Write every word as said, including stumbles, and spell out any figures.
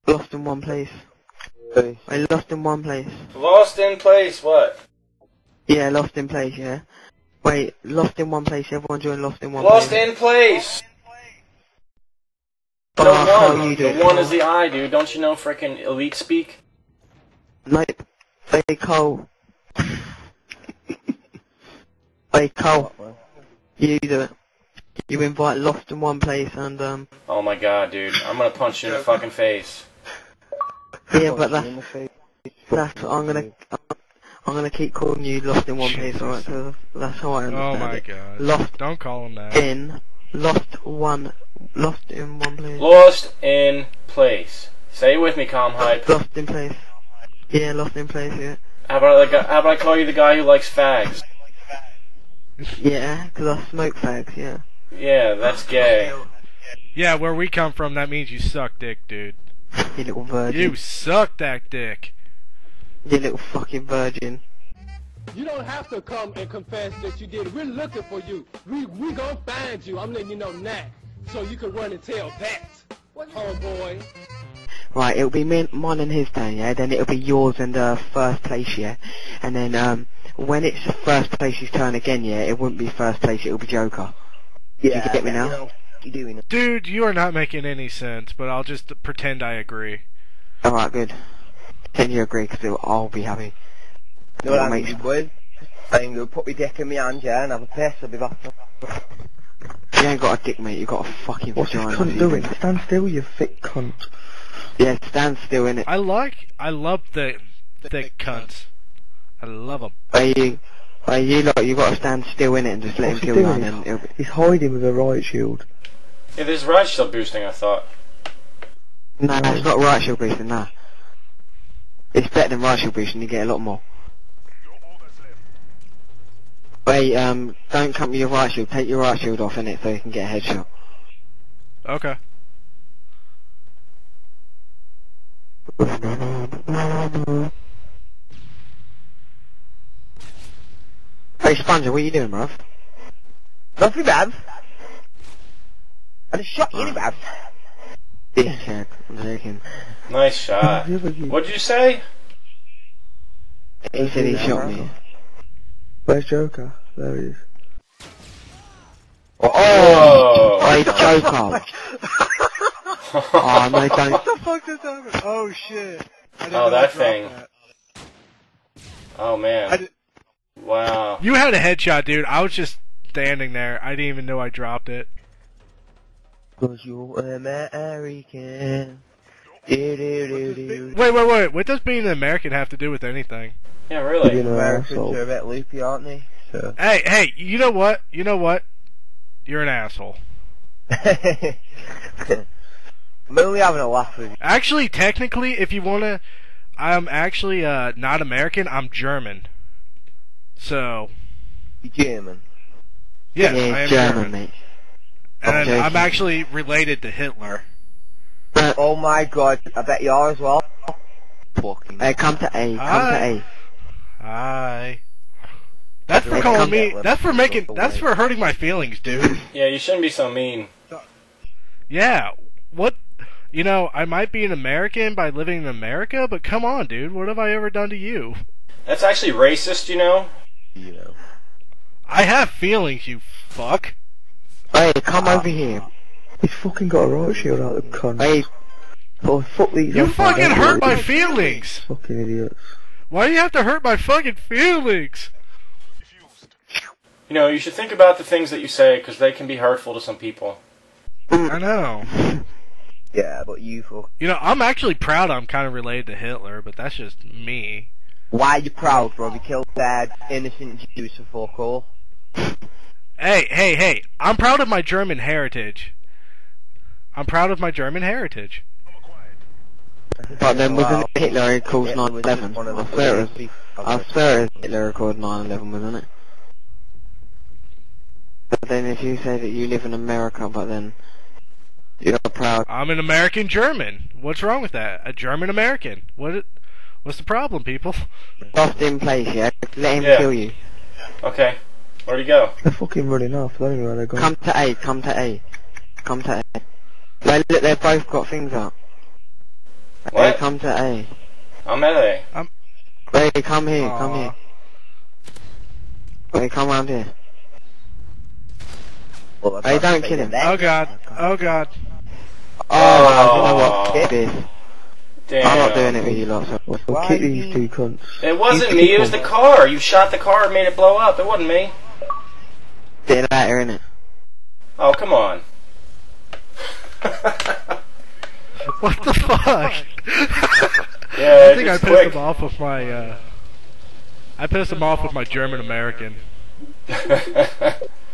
Lost in one place. I lost in one place. Lost in place, what? Yeah, lost in place, yeah. Wait, lost in one place, everyone join lost in one Lost place. in place! Oh, The how one, you do the it, one Cole? is the I, dude. Don't you know frickin' elite speak? Nope. Hey, Cole. Hey, Cole. You do it. You invite lost in one place and, um... Oh my god, dude. I'm gonna punch you in the fucking face. Yeah, but that's... That's what I'm gonna... I'm gonna keep calling you lost in one place, alright? So that's how I understand Oh my it. god. Lost Don't call him that. in... Lost one... Lost in one place. Lost in place. Say it with me, calm hype. Lost in place. Yeah, lost in place, yeah. How about, I, how about I call you the guy who likes fags? Yeah, 'cause I smoke fags, yeah. Yeah, that's gay. Yeah, where we come from, that means you suck dick, dude. You little virgin. You suck that dick. You little fucking virgin. You don't have to come and confess that you did it. We're looking for you. We we gonna find you. I'm letting you know now, so you can run and tell that, homeboy. Right, it'll be me, mine and his turn, yeah? Then it'll be yours and uh, first place, yeah? And then, um, when it's first place's turn again, yeah, it wouldn't be first place, it'll be Joker. Yeah, you get me now? You know, you doing it. Dude, you are not making any sense, but I'll just pretend I agree. Alright, good. Then you agree, because I'll be happy. No, what I'm going to do, boys? I'm going to put my dick in my hand, yeah, and have a piss, I'll be back. You ain't got a dick, mate, you got a fucking What's this vagina. cunt doing? Stand still, you thick cunt. Yeah, stand still, innit? I like, I love the thick cunts. I love them. Hey, you, hey, you lot, you gotta stand still, innit, and just let What's him he kill you, doing? and then it'll be... He's hiding with a riot shield. Yeah, there's right shield boosting, I thought. No, no, it's not right shield boosting, nah. It's better than right shield boosting, you get a lot more. Wait, um, don't come with your right shield, take your right shield off, innit, so you can get a headshot. Okay. Hey, Sponger, what are you doing, bruv? Nothing bad. I just shot you, bruv. Dickhead, I'm joking. Nice shot. What'd you say? He said he shot me. Where's Joker? There he is. Oh! Hey, Joker! Oh, no, don't. What the fuck just happened? Oh shit. I didn't Oh, know that I dropped thing. that. Oh I man. did, Wow. You had a headshot, dude. I was just standing there. I didn't even know I dropped it. Cause you're American. Do, do, do, do. Wait, wait, wait. What does being an American have to do with anything? Yeah, You really. know, Americans asshole. are a bit loopy, aren't they? So. Hey, hey, you know what? You know what? You're an asshole. I'm only having a laugh with you. Actually, technically, if you wanna, I'm actually uh not American. I'm German. So You're German. yeah, yeah, I am German, German, mate. and I'm joking. I'm actually related to Hitler. Oh my god, I bet you are as well. Fucking. Hey, come to A, come Hi. to A. Hi. That's for Hey, calling come- me. That's for making. That's for hurting my feelings, dude. Yeah, you shouldn't be so mean. Yeah. What? You know, I might be an American by living in America, but come on, dude. What have I ever done to you? That's actually racist, you know? You know. I have feelings, you fuck. Hey, come over here. He's fucking got a riot shield out, the cunt. Hey, Oh, fuck these You assholes, fucking don't hurt you? my feelings. Fucking idiots. Why do you have to hurt my fucking feelings? You know, you should think about the things that you say, because they can be hurtful to some people. I know. Yeah, but you fuck. You know, I'm actually proud I'm kind of related to Hitler, but that's just me. Why are you proud, bro? You killed bad, innocent Jews for fuck all. Hey, hey, hey, I'm proud of my German heritage. I'm proud of my German heritage. but then wasn't Wow. Hitler who caused Hitler nine was eleven? one of I the swear it first was, people- I swear it was Hitler who caused nine eleven, wasn't it? But then if you say that you live in America, but then you're proud. I'm an American German. What's wrong with that? A German American. What? What's the problem, people? Lost in place, yeah? Let him Yeah. kill you. Okay. Where'd he go? They're fucking running off. I don't know where they're going. Come to A, come to A. Come to A. They, look, they've both got things up. What? Hey, come to A. I'm at A. Wait, come here, come Aw. here. Wait, come round here. Well, Hey, don't kill him. Oh god. Oh god. Oh, you know what? Oh. F this. Damn. I'm not doing it with you lot. So. We'll Why kick you- these two cunts. It wasn't These me, it was the people- car. You shot the car and made it blow up. It wasn't me. Bit of that, innit? Oh, come on. What the fuck? Yeah, I think I it's pissed quick. him off with my, uh... I pissed him off with my German American.